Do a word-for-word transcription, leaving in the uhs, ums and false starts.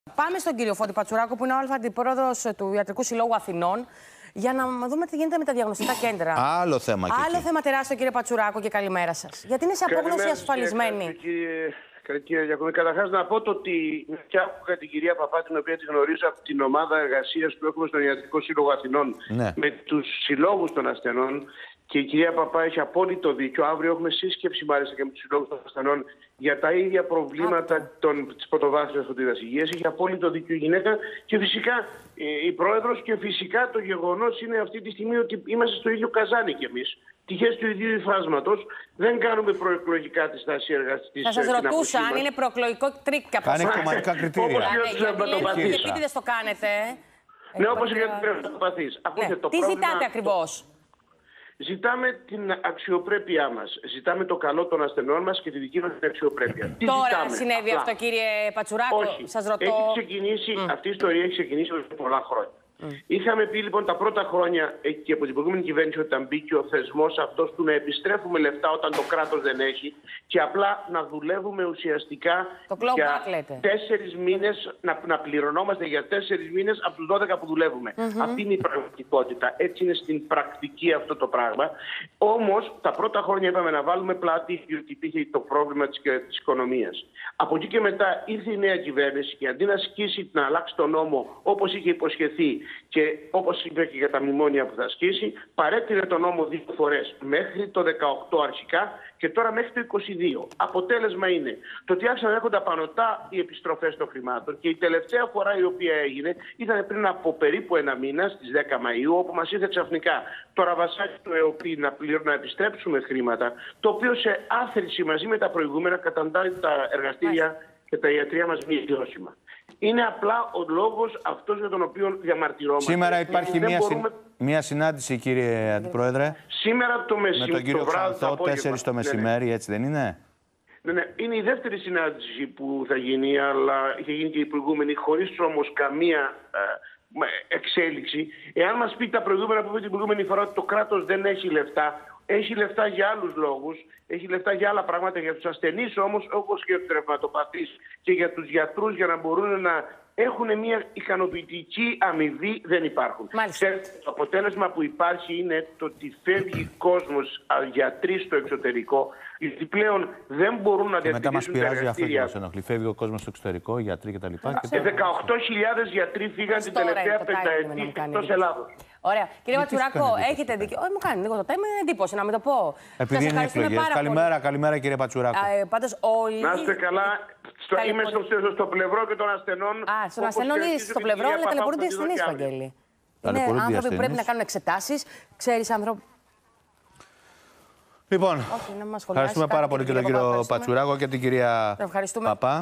Πάμε στον κύριο Φώτη Πατσουράκο, που είναι ο Α-αντιπρόεδρος του Ιατρικού Συλλόγου Αθηνών, για να δούμε τι γίνεται με τα διαγνωστικά κέντρα. Άλλο θέμα. Άλλο θέμα τεράστιο, κύριε Πατσουράκο, και καλημέρα σας. Γιατί είναι σε απόγνωση ασφαλισμένη. Κύριε Γιακουμή, καταρχάς να πω το ότι και άκουγα την κυρία Παπά, την οποία τη γνωρίζω από την ομάδα εργασίας που έχουμε στον Ιατρικό Σύλλογο Αθηνών, ναι, με τους συλλόγους των ασθενών. Και η κυρία Παπά έχει απόλυτο δίκιο. Αύριο έχουμε σύσκεψη, μάλιστα, και με τους συλλόγους των ασθενών για τα ίδια προβλήματα της πρωτοβάθμιας φροντίδας υγείας. Έχει απόλυτο δίκιο η γυναίκα και φυσικά ε, η πρόεδρος, και φυσικά το γεγονός είναι αυτή τη στιγμή ότι είμαστε στο ίδιο καζάνι κι εμείς. Τυχές του ιδίου υφάσματος. Δεν κάνουμε προεκλογικά τη στάση εργαστής. Θα σας ρωτούσα αν είναι προεκλογικό τρίκ από εσάς. Κάνει κομματικά κριτήρια. Γιατί επίτηδες το κάνετε. Ναι, όπως για τους ρευματοπαθείς. Τι ζητάτε ακριβώς? Ζητάμε την αξιοπρέπειά μας. Ζητάμε το καλό των ασθενών μας και τη δική μας αξιοπρέπεια. Τι Τώρα ζητάμε? συνέβη Απλά. αυτό, κύριε Πατσουράκο? Όχι. Σας ρωτώ. Έχει ξεκινήσει, mm. αυτή η ιστορία έχει ξεκινήσει εδώ και πολλά χρόνια. Mm. Είχαμε πει λοιπόν τα πρώτα χρόνια και από την προηγούμενη κυβέρνηση όταν μπήκε ο θεσμός αυτός του να επιστρέφουμε λεφτά όταν το κράτος δεν έχει και απλά να δουλεύουμε ουσιαστικά για τέσσερις μήνες, να, να πληρωνόμαστε για τέσσερις μήνες από τους δώδεκα που δουλεύουμε. Mm-hmm. Αυτή είναι η πραγματικότητα. Έτσι είναι στην πρακτική αυτό το πράγμα. Όμως τα πρώτα χρόνια είπαμε να βάλουμε πλάτη, διότι υπήρχε το πρόβλημα της, της οικονομίας. Από εκεί και μετά ήρθε η νέα κυβέρνηση και αντί να ασκήσει, να αλλάξει τον νόμο όπως είχε υποσχεθεί και όπως είπε και για τα μνημόνια που θα ασκήσει, παρέτεινε τον νόμο δύο φορές, μέχρι το δεκαοκτώ αρχικά και τώρα μέχρι το είκοσι δύο. Αποτέλεσμα είναι το ότι άρχισαν να έρχονται απανωτά οι επιστροφές των χρημάτων και η τελευταία φορά η οποία έγινε ήταν πριν από περίπου ένα μήνα, στις δέκα Μαΐου, όπου μας ήρθε ξαφνικά το ραβασάκι του ΕΟΠΗ να, να επιστρέψουμε χρήματα, το οποίο σε άθροιση μαζί με τα προηγούμενα καταντάει τα εργαστήρια και τα ιατρεία μας μη βιώσιμα. Είναι απλά ο λόγος αυτός για τον οποίο διαμαρτυρόμαστε. Σήμερα υπάρχει μια, μπορούμε... συ... μια συνάντηση, κύριε Αντιπρόεδρε. Σήμερα το μεσημέρι. Με τον κύριο Ξανθό, τέσσερις το μεσημέρι, ναι, ναι. Έτσι δεν είναι? Ναι, ναι. Είναι η δεύτερη συνάντηση που θα γίνει, αλλά είχε γίνει και η προηγούμενη, χωρίς όμως καμία ε, εξέλιξη. Εάν μας πει τα προηγούμενα που είπε την προηγούμενη φορά ότι το κράτος δεν έχει λεφτά, έχει λεφτά για άλλους λόγους, έχει λεφτά για άλλα πράγματα, για τους ασθενείς όμως, όπως και για τους ρευματοπαθείς και για τους γιατρούς, για να μπορούν να έχουν μια ικανοποιητική αμοιβή, δεν υπάρχουν. Ξέρετε, το αποτέλεσμα που υπάρχει είναι το ότι φεύγει κόσμος, γιατροί στο εξωτερικό, γιατί πλέον δεν μπορούν να διατηρήσουν τα εργαστήρια. Μετά μας πειράζει αυτό που μας ενοχλεί. Φεύγει ο κόσμος στο εξωτερικό, γιατροί κτλ. Και δεκαοκτώ χιλιάδες γιατροί φύγαν την τελευταία πενταετία εκτός Ελλάδος. Ωραία. Κύριε Πατσουράκο, έχετε δίκιο. Όχι, μου κάνει λίγο το θέμα, είναι εντύπωση, να μην το πω. Επειδή είναι εκλογές. Καλημέρα, καλημέρα, κύριε Πατσουράκο. Ε, πάντως, όλοι... Να είστε καλά. Στο, είμαι στο, στο, στο πλευρό και των ασθενών. Α, στον ασθενών ή στο πλευρό, αλλά ταλαιπωρούνται οι ασθενείς, Βαγγέλη. Είναι άνθρωποι που πρέπει να κάνουν εξετάσεις. Ξέρεις, άνθρωποι. Λοιπόν, ευχαριστούμε πάρα πολύ και τον κύριο Πατσουράκο και την κυρία Παπά.